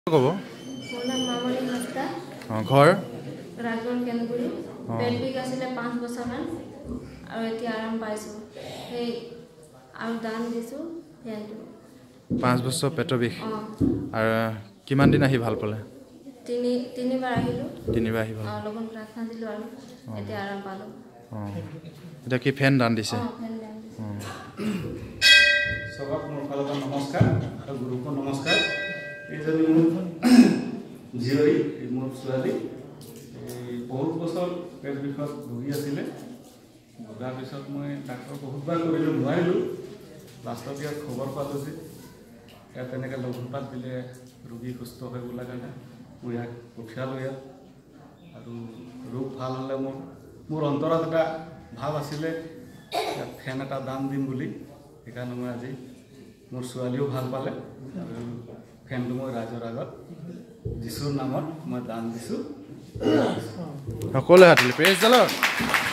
কব মোৰ নাম মামনি হাস্তা ঘৰ ৰাগন কেনগুৰি পেলভিক আছিলে 5 বছৰমান আৰু এতিয়া আৰাম পাইছো সেই আৰু দান দিছো ফেনটো 5 বছৰ পেটৰ বিষ আৰু কিমান দিন আহি ভাল পালে তিনিবাৰ আহিলো তিনিবাৰ আহি ভাল লগন প্ৰাৰ্থনা দিলো আৰু এতিয়া আৰাম পালো এটা কি ফেন দান দিছে ফেন দান দিছে সবক মোৰ ফালৰ পৰা নমস্কাৰ আৰু গুৰুকো নমস্কাৰ এইজনী মোৰ জীয়ৰী মোৰ ছোৱালী বহুত বছৰ পেট বিষত ভুগি আছিলে ভোগাৰ পিছত মই ডাক্তৰ বহুতবাৰ কৰিলোঁ নোৱাৰিলোঁ লাষ্টত ইয়াত খবৰ পালোঁ যে ইয়াত তেনেকৈ লঘুপাত দিলে ৰোগী সুস্থ হৈ বোলা কাৰণে মই ইয়াক পঠিয়ালোঁ ইয়াত আৰু ৰোগ ভাল হ'লে মোৰ অন্তৰত এটা ভাৱ আছিলে ইয়াত ফেন এটা দান দিম বুলি সেইকাৰণে মই আজি মোৰ ছোৱালীও ভাল পালে আৰু ফেনটো মই ৰাইজৰ আগত যিশুৰ নামত মই দান দিছোঁ সকলোৱে হাতলি প্ৰেজ দ্য লৰ্ড